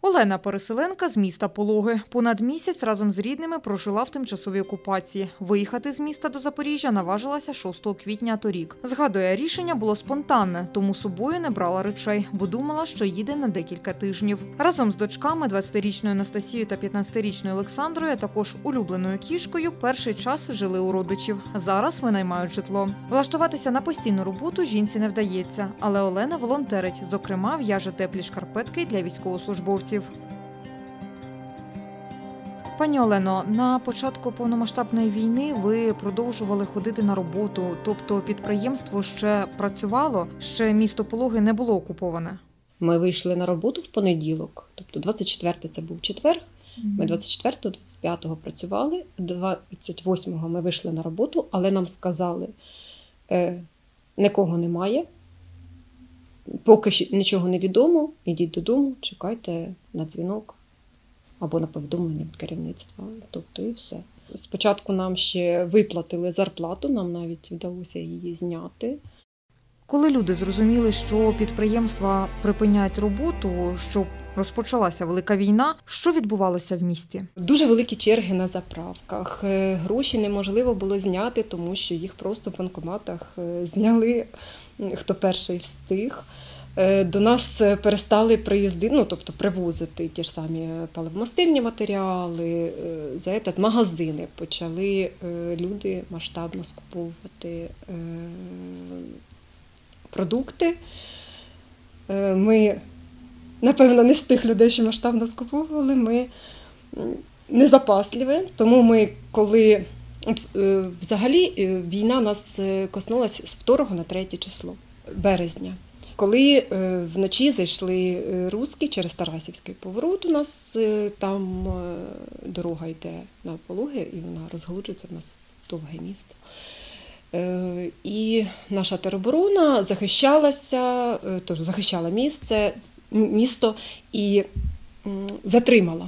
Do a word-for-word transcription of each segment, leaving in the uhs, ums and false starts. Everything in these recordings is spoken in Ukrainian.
Олена – переселенка з міста Пологи. Понад місяць разом з рідними прожила в тимчасовій окупації. Виїхати з міста до Запоріжжя наважилася шостого квітня торік. Згадує, рішення було спонтанне, тому з собою не брала речей, бо думала, що їде на декілька тижнів. Разом з дочками двадцятирічною Анастасією та п'ятнадцятирічною Олександрою, а також улюбленою кішкою, перший час жили у родичів. Зараз винаймають житло. Влаштуватися на постійну роботу жінці не вдається, але Олена волонтерить, зокрема, в'яже теплі шкарпетки для військовослужбовців. Пані Олено, на початку повномасштабної війни ви продовжували ходити на роботу, тобто підприємство ще працювало, ще місто Пологи не було окуповане? Ми вийшли на роботу в понеділок, тобто двадцять четвертий це був четвер, ми двадцять четвертого, двадцять п'ятого працювали, двадцять восьмого ми вийшли на роботу, але нам сказали, е, нікого немає, поки нічого не відомо, ідіть додому, чекайте на дзвінок або на повідомлення від керівництва, тобто і все. Спочатку нам ще виплатили зарплату, нам навіть вдалося її зняти. Коли люди зрозуміли, що підприємства припиняють роботу, що розпочалася велика війна, що відбувалося в місті? Дуже великі черги на заправках. Гроші неможливо було зняти, тому що їх просто в банкоматах зняли, хто перший встиг. До нас перестали приїздити, ну, тобто привозити ті ж самі паливомастильні матеріали, за этот, магазини почали люди масштабно скуповувати продукти. Ми, напевно, не з тих людей, що масштабно скуповували, ми не запасливі, тому ми, коли взагалі війна нас коснулася з второго на третє число березня. Коли вночі зайшли руські через Тарасівський поворот, у нас там дорога йде на Пологи, і вона розгалуджується, в нас довге місто. І наша тероборона захищалася, тобто захищала місце, місто і затримала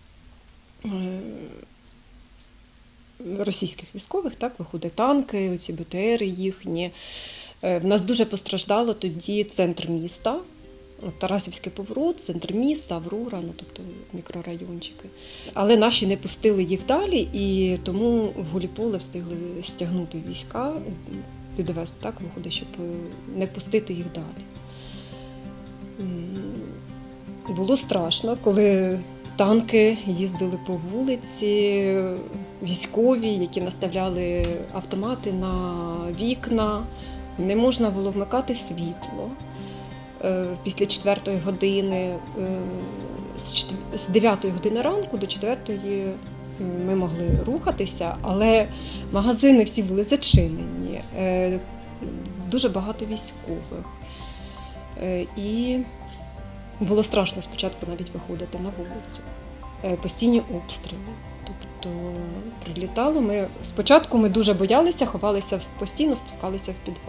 російських військових, так, виходить танки, оці Б Т Р їхні. В нас дуже постраждало тоді центр міста, Тарасівський поворот, центр міста, Аврора, ну, тобто мікрорайончики. Але наші не пустили їх далі, і тому в Гуляйполе встигли стягнути війська, підвести, так, виходить, щоб не пустити їх далі. Було страшно, коли танки їздили по вулиці, військові, які наставляли автомати на вікна. Не можна було вмикати світло після четвертої години. З дев'ятої години ранку до четвертої ми могли рухатися, але магазини всі були зачинені, дуже багато військових. І було страшно спочатку навіть виходити на вулицю. Постійні обстріли. Тобто прилітало, ми спочатку ми дуже боялися, ховалися постійно, спускалися в підвал.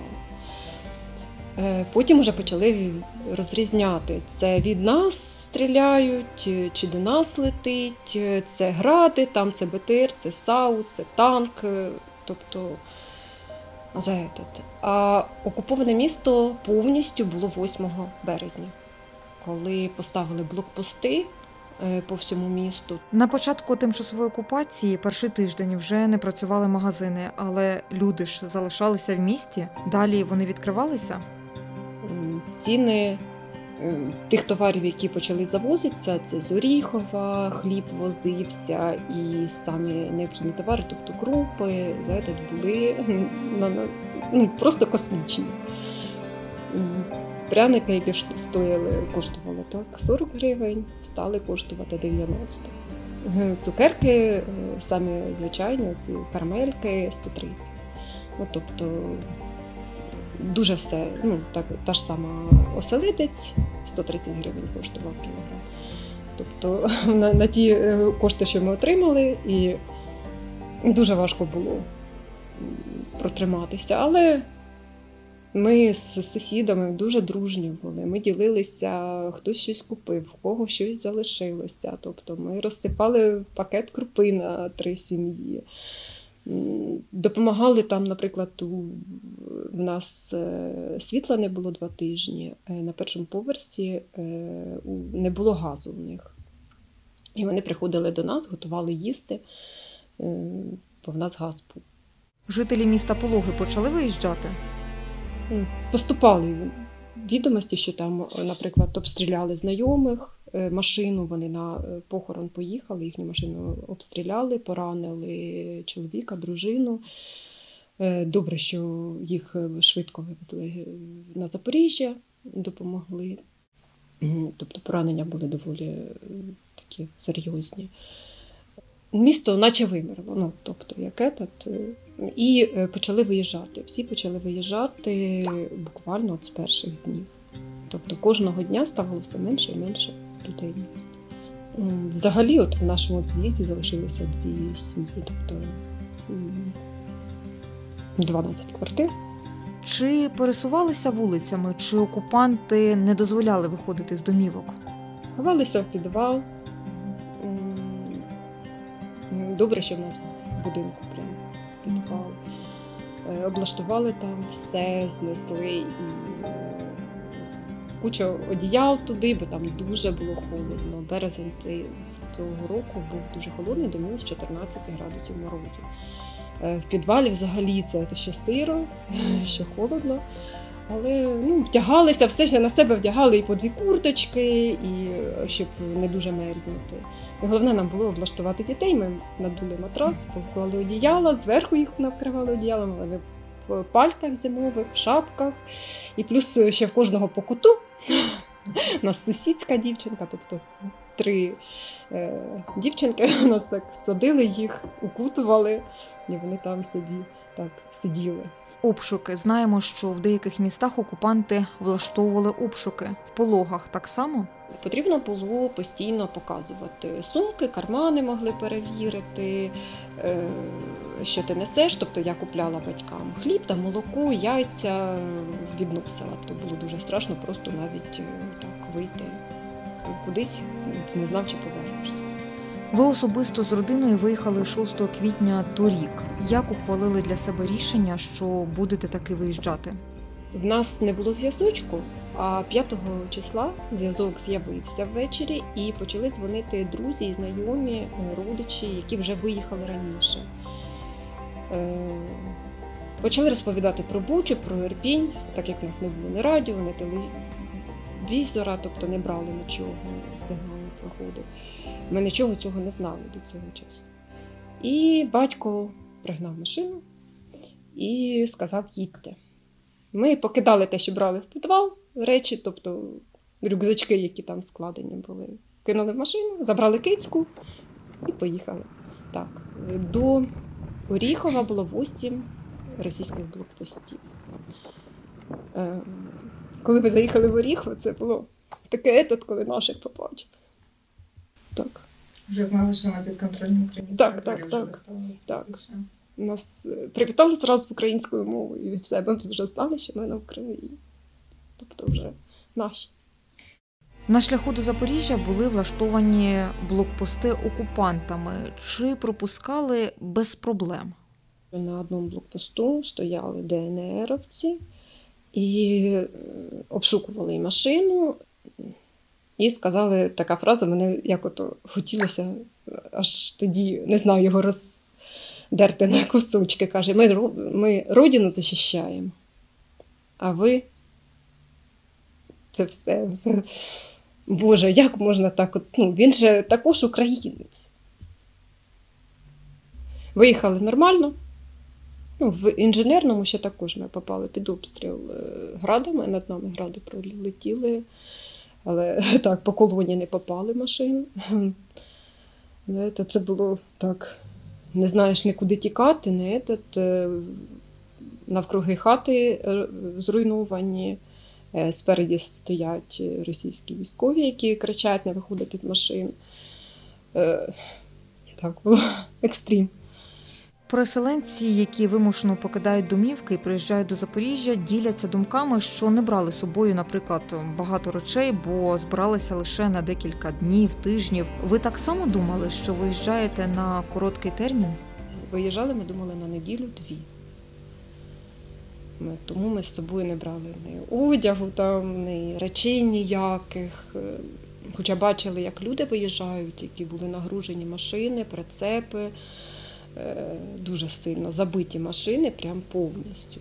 Потім вже почали розрізняти, це від нас стріляють, чи до нас летить, це гради, там це Б Т Р, це САУ, це танк, тобто за этот. А окуповане місто повністю було восьмого березня, коли поставили блокпости по всьому місту. На початку тимчасової окупації перший тиждень вже не працювали магазини, але люди ж залишалися в місті, далі вони відкривалися? Ціни тих товарів, які почали завозитися, це з Оріхова, хліб возився і самі необхідні товари, тобто крупи, знаєте, були ну, просто космічні. Пряники, які стояли, коштували так, сорок гривень, стали коштувати дев'яносто. Цукерки, самі звичайні, ці карамельки сто тридцять. Ну, тобто дуже все, ну, так, та ж сама оселедець, сто тридцять гривень коштував кілограм. Тобто на, на ті кошти, що ми отримали, і дуже важко було протриматися, але ми з сусідами дуже дружні були, ми ділилися, хтось щось купив, в кого щось залишилося. Тобто ми розсипали пакет крупи на три сім'ї. Допомагали там, наприклад, в нас світла не було два тижні, на першому поверсі не було газу в них. І вони приходили до нас, готували їсти, бо в нас газ був. Жителі міста Пологи почали виїжджати? Поступали відомості, що там, наприклад, обстріляли знайомих, машину, вони на похорон поїхали, їхню машину обстріляли, поранили чоловіка, дружину. Добре, що їх швидко вивезли на Запоріжжя, допомогли. Тобто поранення були доволі такі серйозні. Місто наче вимерло, ну, тобто, як етат, і почали виїжджати. Всі почали виїжджати буквально от з перших днів. Тобто кожного дня ставало все менше і менше людей в місті. Взагалі, от в нашому під'їзді залишилося дві сім'ї, тобто дванадцять квартир. Чи пересувалися вулицями, чи окупанти не дозволяли виходити з домівок? Ховалися в підвал. Добре, що в нас в будинку прямо підвал. Облаштували там все, знесли і кучу одіял туди, бо там дуже було холодно. Березень того року був дуже холодний, до мінус чотирнадцять градусів морозу. В підвалі взагалі це ще сиро, ще холодно. Але ну, вдягалися, все ще на себе вдягали і по дві курточки, і щоб не дуже мерзнути. І головне нам було облаштувати дітей, ми надули матрас, поклали одіяла, зверху їх накривали одіялами, вони в пальтах зимових, в шапках. І плюс ще в кожного по куту. У нас сусідська дівчинка, тобто три е, дівчинки, у нас так садили їх, укутували, і вони там собі так сиділи. Обшуки. Знаємо, що в деяких містах окупанти влаштовували обшуки. В Пологах так само? Потрібно було постійно показувати сумки, кармани могли перевірити, що ти несеш. Тобто я купляла батькам хліб та молоко, яйця відносила. Тобто було дуже страшно просто навіть так вийти кудись, не знав, чи повернешся. Ви особисто з родиною виїхали шостого квітня торік. Як ухвалили для себе рішення, що будете таки виїжджати? В нас не було зв'язочку, а п'ятого числа зв'язок з'явився ввечері і почали дзвонити друзі і знайомі, родичі, які вже виїхали раніше. Почали розповідати про Бучу, про Ірпінь, так як в нас не було ні радіо, ні телевізора, тобто не брали нічого, сигнал не проходив. Ми нічого цього не знали до цього часу. І батько пригнав машину і сказав: їдьте. Ми покидали те, що брали в підвал, речі, тобто рюкзачки, які там складені були. Кинули в машину, забрали кицьку і поїхали. Так. До Оріхова було вісім російських блокпостів. Коли ми заїхали в Оріхов, це було таке етат, коли наших побачив. Так. Вже знали, що на підконтрольній Україні так, так, так, так. Нас привітали зразу українською мовою, і від себе ми вже знали, що ми на Україні. Тобто вже наші. На шляху до Запоріжжя були влаштовані блокпости окупантами. Чи пропускали без проблем? На одному блокпосту стояли ДНРовці і обшукували і машину. І сказали, така фраза, мене як ото хотілося аж тоді, не знаю, його роздерти на кусочки. Каже: ми, ми родину захищаємо, а ви це все. все. Боже, як можна так? От, ну, він же також українець. Виїхали нормально. Ну, в інженерному ще також ми попали під обстріл градами, над нами гради пролетіли. Але так, по колоні не попали машини. Це було так, не знаєш нікуди тікати, не этот, навкруги хати зруйновані, спереді стоять російські військові, які кричать не виходити з машин. Так було екстрім. Переселенці, які вимушено покидають домівки і приїжджають до Запоріжжя, діляться думками, що не брали з собою, наприклад, багато речей, бо збиралися лише на декілька днів, тижнів. Ви так само думали, що виїжджаєте на короткий термін? Виїжджали, ми думали, на неділю-дві. Ми, тому ми з собою не брали ні одягу, там, ні речей ніяких. Хоча бачили, як люди виїжджають, які були нагружені машини, прицепи, дуже сильно забиті машини, прям повністю.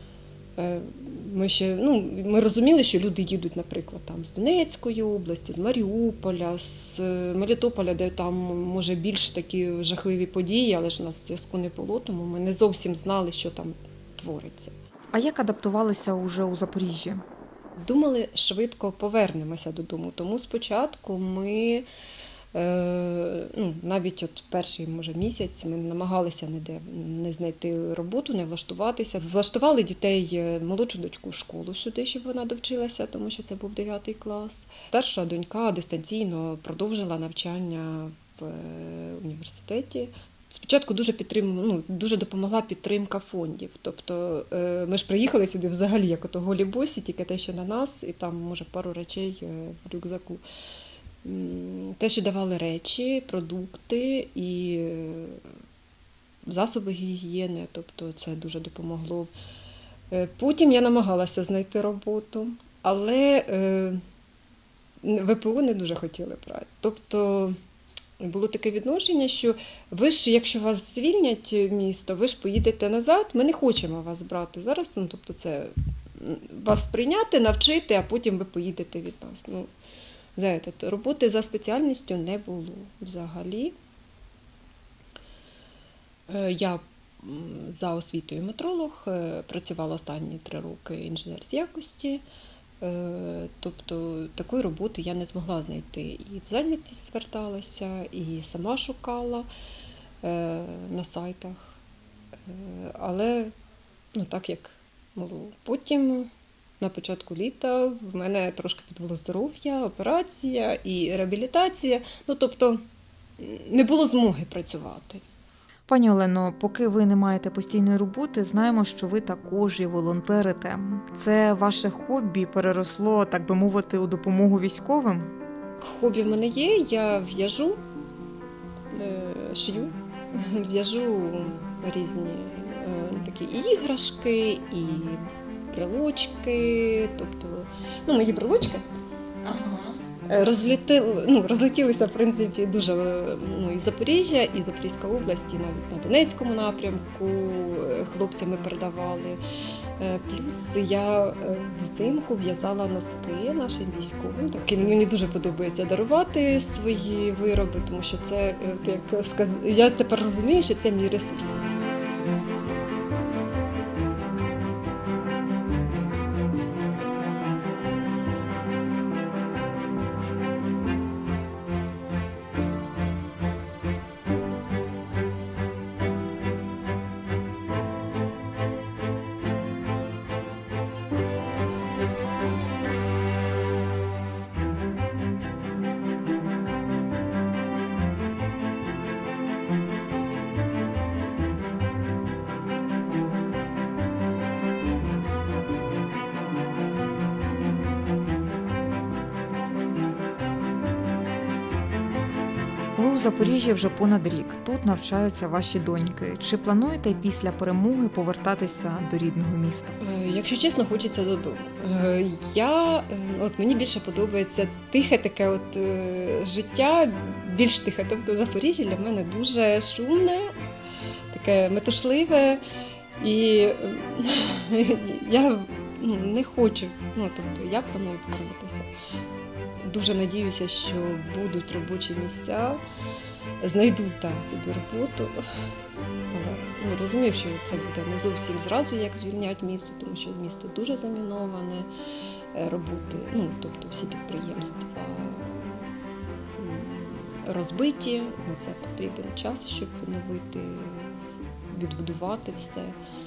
Ми ще, ну, ми розуміли, що люди їдуть, наприклад, там з Донецької області, з Маріуполя, з Мелітополя, де там може більш такі жахливі події, але ж у нас зв'язку не було, тому ми не зовсім знали, що там твориться. А як адаптувалися уже у Запоріжжі? Думали, швидко повернемося додому, тому спочатку ми, е, ну, навіть от перший, може, місяць ми намагалися ніде не знайти роботу, не влаштуватися. Влаштували дітей, молодшу дочку в школу сюди, щоб вона довчилася, тому що це був дев'ятий клас. Старша донька дистанційно продовжила навчання в університеті. Спочатку дуже підтрим... ну, дуже допомогла підтримка фондів. Тобто ми ж приїхали сюди взагалі як ото голі босі, тільки те, що на нас, і там, може, пару речей в рюкзаку. Те, що давали речі, продукти і засоби гігієни, тобто це дуже допомогло. Потім я намагалася знайти роботу, але ВПО не дуже хотіли брати. Тобто було таке відношення, що ви ж, якщо вас звільнять місто, ви ж поїдете назад, ми не хочемо вас брати зараз, ну, тобто це вас прийняти, навчити, а потім ви поїдете від нас. Ну, знаєте, роботи за спеціальністю не було взагалі. Я за освітою метролог, працювала останні три роки інженер з якості. Тобто такої роботи я не змогла знайти. І в зайнятість зверталася, і сама шукала на сайтах. Але ну, так як було. Потім на початку літа в мене трошки підвело здоров'я, операція і реабілітація. Ну, тобто не було змоги працювати. Пані Олено, поки ви не маєте постійної роботи, знаємо, що ви також і волонтерите. Це ваше хобі переросло, так би мовити, у допомогу військовим? Хобі в мене є, я в'яжу, шию, в'яжу різні такі і іграшки, і брелочки, тобто, ну, мої брелочки. Ага. Розліти, ну, розлетілися, в принципі, дуже, ну, і Запоріжжя, і Запорізька область, і навіть на Донецькому напрямку хлопцями передавали. Плюс я взимку в'язала носки нашим військовим. Так, мені дуже подобається дарувати свої вироби, тому що це, як сказати, я тепер розумію, що це мій ресурс. Ви у Запоріжжі вже понад рік. Тут навчаються ваші доньки. Чи плануєте після перемоги повертатися до рідного міста? Якщо чесно, хочеться додому. Я, от мені більше подобається тихе таке от життя, більш тихе. Тобто Запоріжжя для мене дуже шумне, таке метушливе. І я ну, не хочу, ну, тобто я планую повернутися. Дуже надіюся, що будуть робочі місця, знайдуть там собі роботу. Але ну, розумію, що це буде не зовсім зразу, як звільнять місто, тому що місто дуже заміноване, роботи, ну, тобто всі підприємства розбиті, на це потрібен час, щоб відновити, відбудувати все.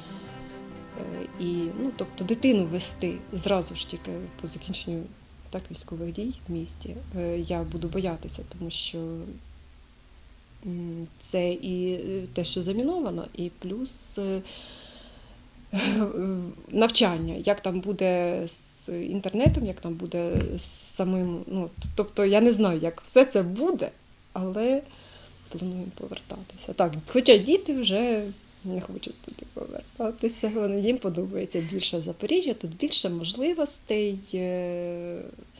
І, ну, тобто дитину вести зразу ж тільки по закінченню так, військових дій в місті, я буду боятися, тому що це і те, що заміновано, і плюс навчання, як там буде з інтернетом, як там буде з самим, ну, тобто я не знаю, як все це буде, але планую повертатися. Так, хоча діти вже не хочуть туди повертатися, їм подобається більше Запоріжжя, тут більше можливостей,